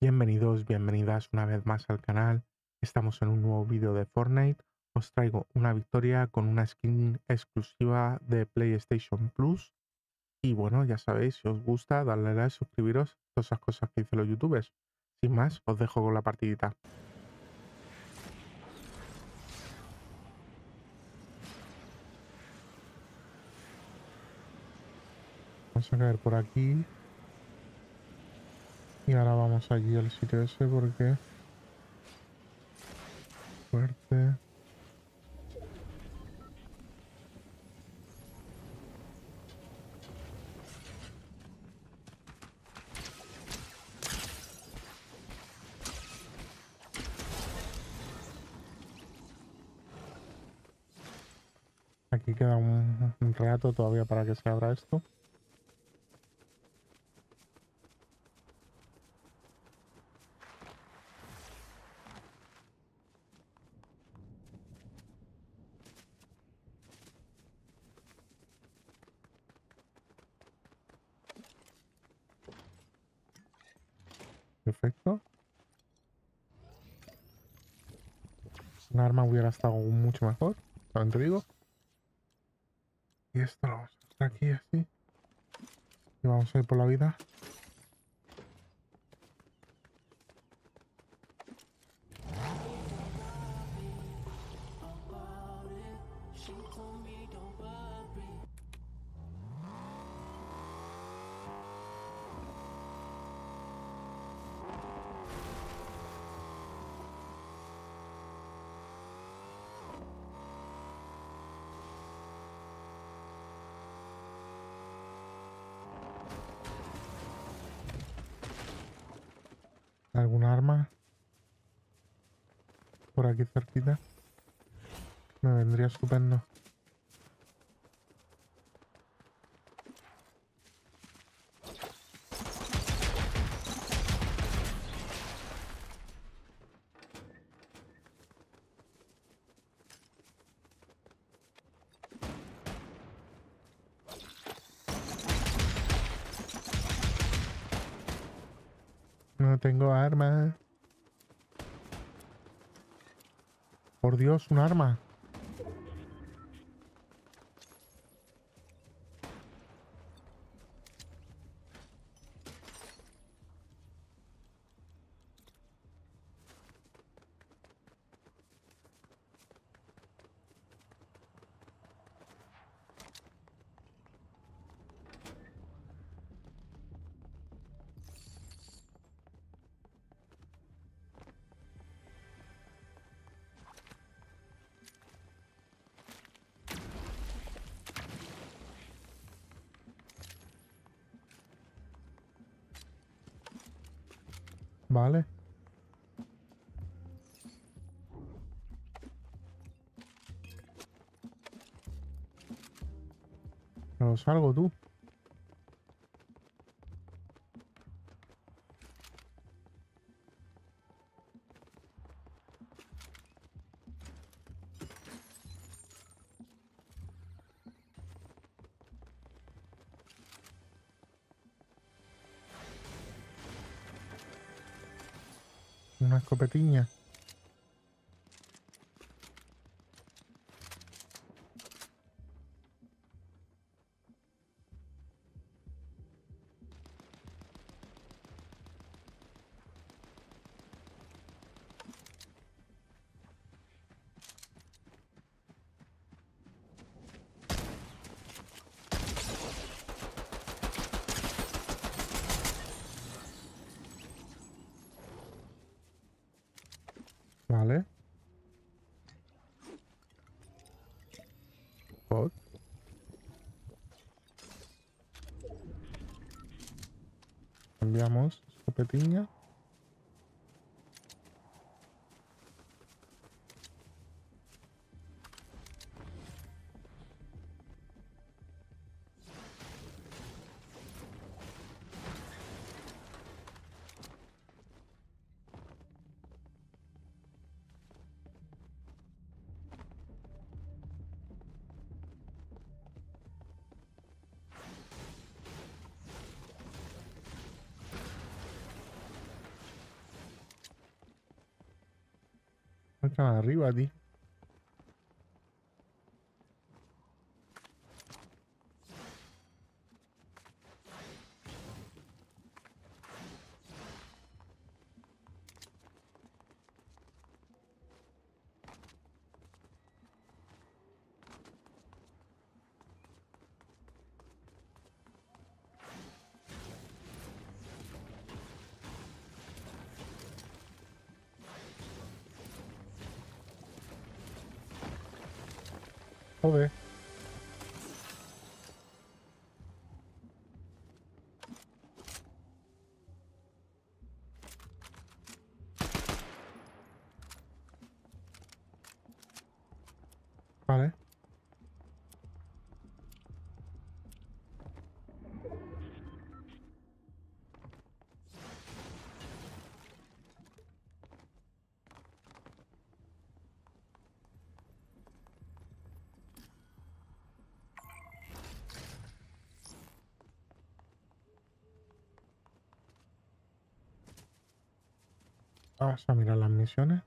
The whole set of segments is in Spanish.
Bienvenidos, bienvenidas una vez más al canal. Estamos en un nuevo vídeo de Fortnite. Os traigo una victoria con una skin exclusiva de PlayStation Plus. Y bueno, ya sabéis, si os gusta, darle a like, suscribiros, todas esas cosas que dicen los youtubers. Sin más, os dejo con la partidita. Vamos a caer por aquí. Y ahora vamos allí al sitio ese porque... Fuerte. Aquí queda un rato todavía para que se abra esto. Perfecto. Un arma hubiera estado mucho mejor, también te digo. Y esto lo vamos a hacer aquí así. Y vamos a ir por la vida. ¿Alguna arma por aquí cerquita? Me vendría estupendo. No tengo arma. Por Dios, un arma. Vale. Pero salgo tú. Una escopetiña. Vale. Bot. Cambiamos. Escopetiña. están arriba, tío. Joder. Vale. Vamos a mirar las misiones.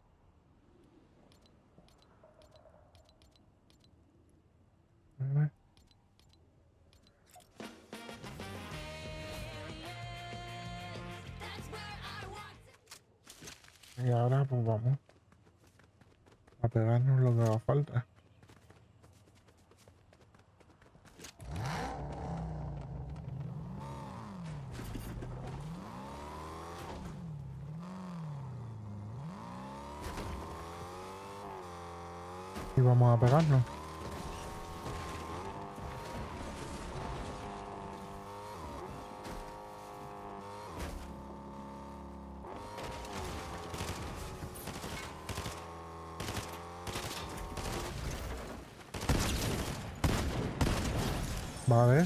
A ver. Y ahora pues vamos a pegarnos lo que haga falta. Y vamos a pegarnos. Vale.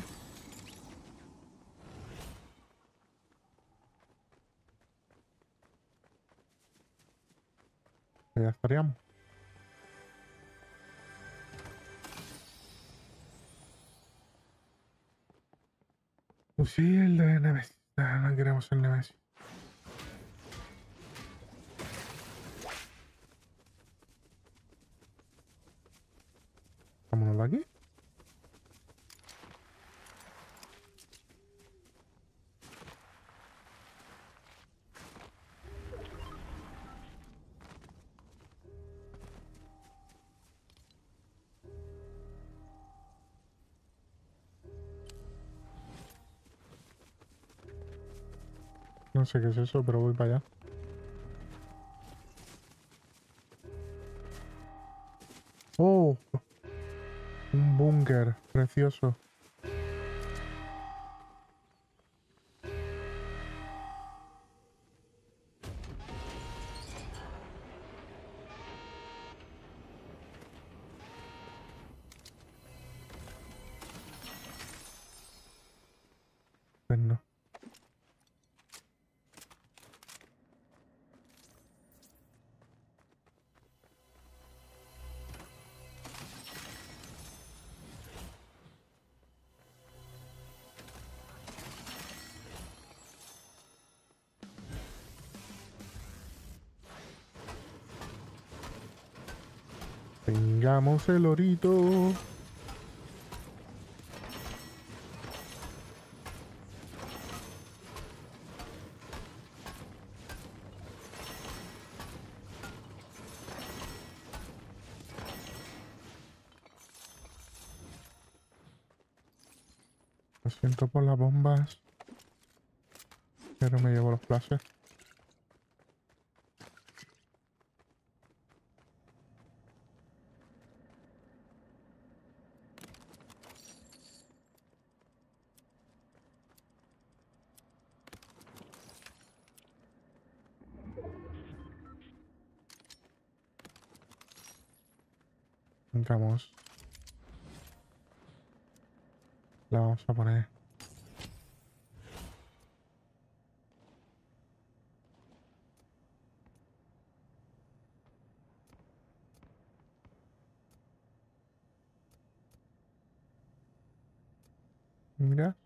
Ya estaríamos. Fusil de Nemesis. No queremos el Nemesis. Vámonos de aquí. No sé qué es eso, pero voy para allá. ¡Oh! Un búnker. Precioso. Pues no. Tengamos el orito. Lo siento por las bombas, pero me llevo los flashes. Vamos. La vamos a poner. Mira.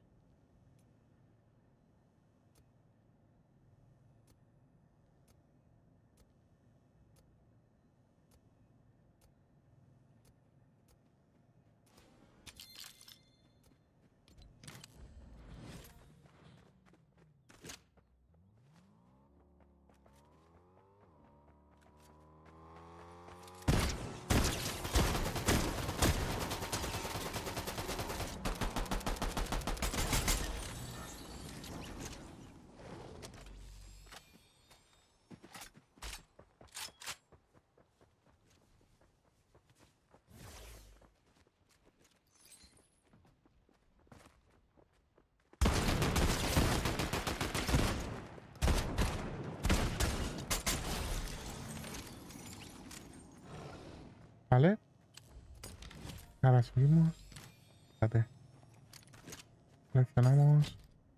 Vale. Ahora subimos. Espérate. Seleccionamos.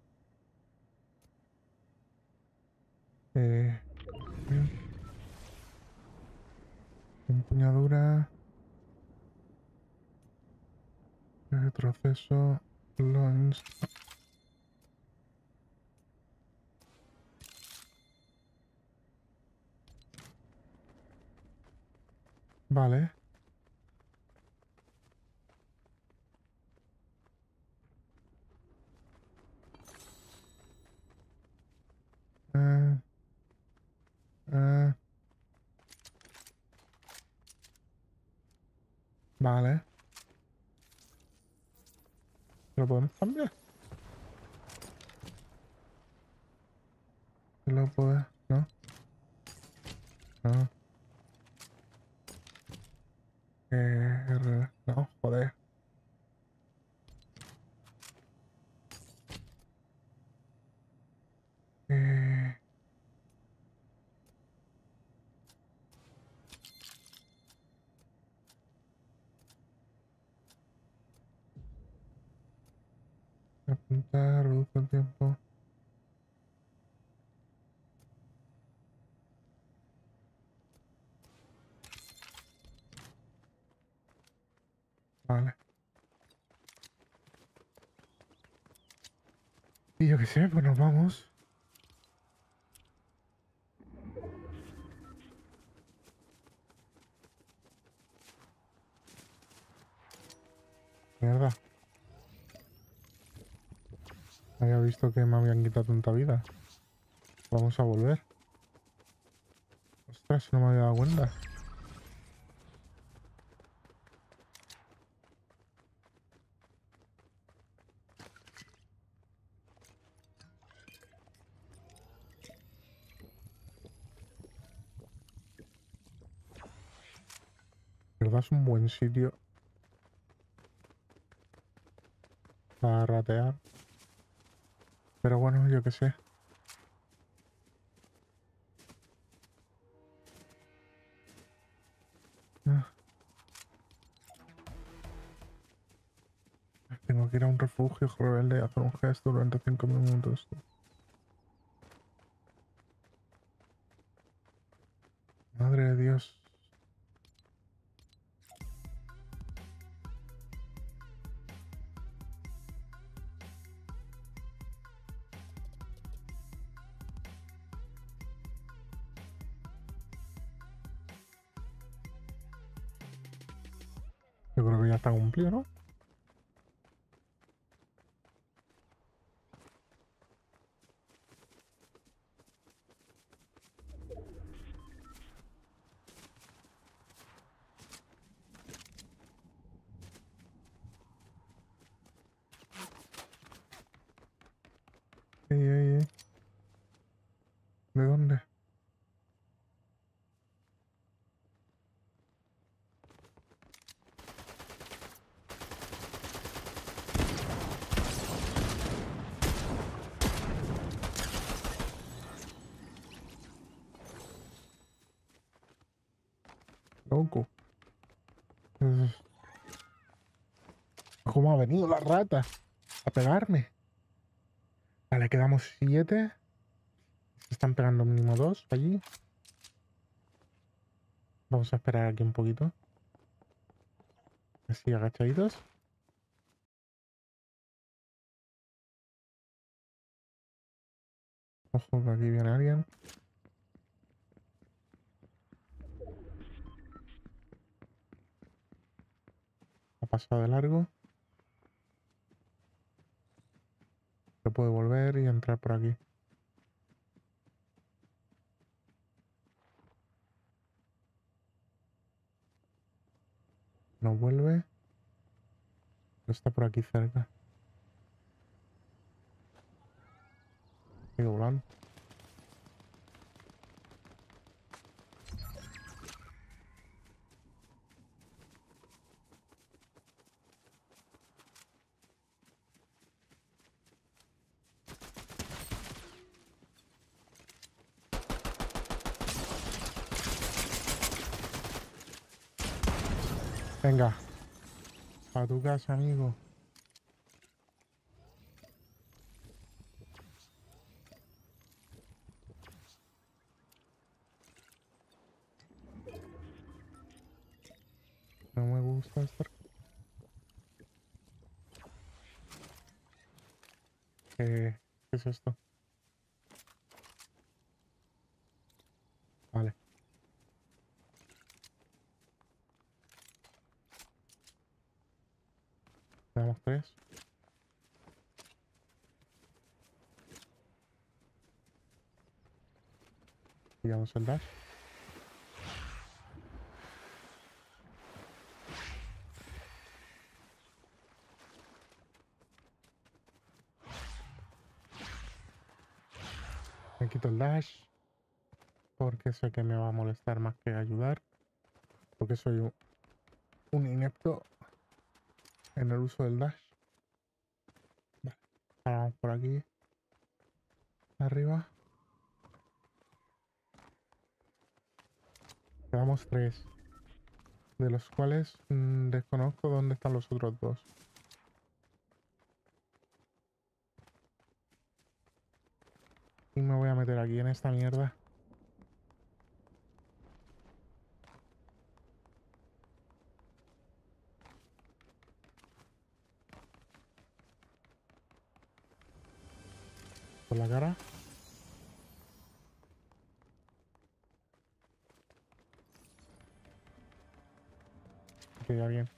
Empuñadura. Retroceso. Launch. Vale. Eh, eh. Vale. ¿Lo podemos cambiar? ¿Lo puedo? No. No. No, joder. Eh, Apuntar, reduce el tiempo. Vale. Y yo qué sé, pues nos vamos. Mierda. Había visto que me habían quitado tanta vida. Vamos a volver. Ostras, no me había dado cuenta. La verdad es un buen sitio para ratear. Pero bueno, yo qué sé. Ah, tengo que ir a un refugio rebelde y hacer un gesto durante 5 minutos. Madre de Dios. Yo creo que ya está cumplido, ¿no? Ey, ey, ey. ¿De dónde? Loco. Eh, ¿Cómo ha venido la rata? A pegarme. Vale, quedamos 7. Se están pegando mínimo 2 allí. Vamos a esperar aquí un poquito. Así agachaditos. Ojo, que aquí viene alguien. Ha pasado de largo. Se puede volver y entrar por aquí. No vuelve. Pero está por aquí cerca. Sigue volando. Venga. Para tu casa, amigo. No me gusta estar... ¿Qué es esto? Vale. Tenemos 3. Pillamos el dash. Me quito el dash. Porque sé que me va a molestar más que ayudar. Porque soy un inepto en el uso del dash. Vale. Ahora vamos por aquí. Arriba. Quedamos 3. De los cuales desconozco dónde están los otros 2. Y me voy a meter aquí en esta mierda. Por la cara. Que ya bien.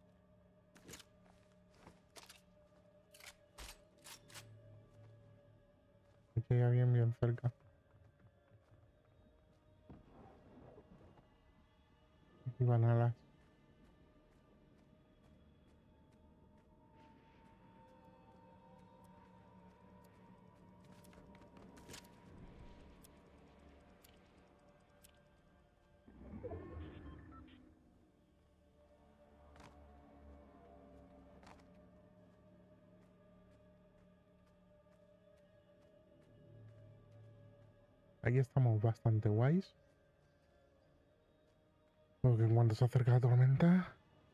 Que ya bien cerca. Aquí van alas. Aquí estamos bastante guays. Porque en cuanto se acerca la tormenta...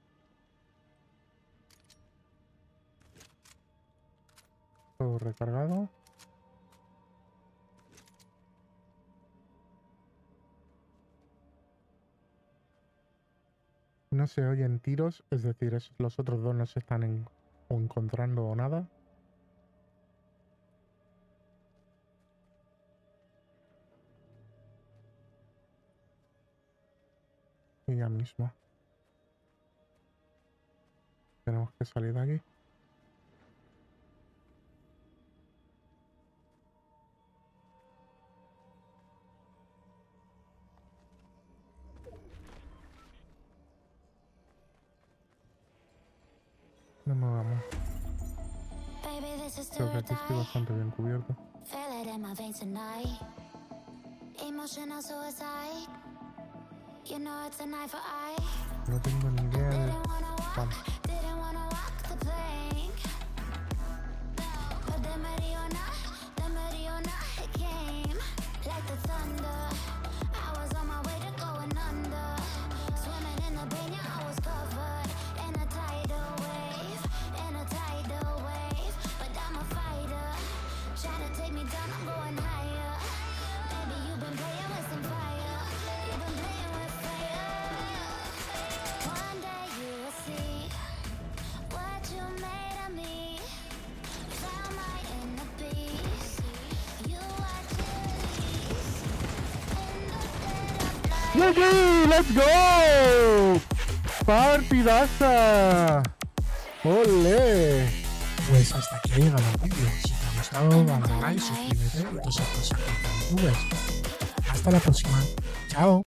Todo recargado. No se oyen tiros, es decir, los otros 2 no se están encontrando o nada. Y ya mismo. Tenemos que salir de aquí. No me vamos. Creo que aquí estoy bastante bien cubierto. No tengo ni idea de... Vamos. ¡Let's go! ¡Partidaza! ¡Olé! Pues hasta aquí ha llegado el vídeo. Si te ha gustado, dale like, suscríbete y todas esas cosas que te subes. Hasta la próxima. Chao.